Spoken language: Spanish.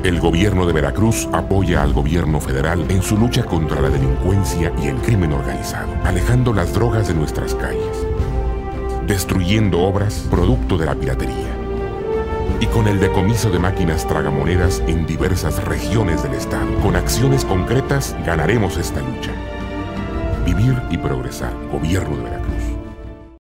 El gobierno de Veracruz apoya al gobierno federal en su lucha contra la delincuencia y el crimen organizado, alejando las drogas de nuestras calles, destruyendo obras producto de la piratería, y con el decomiso de máquinas tragamonedas en diversas regiones del estado. Con acciones concretas ganaremos esta lucha. Vivir y progresar. Gobierno de Veracruz.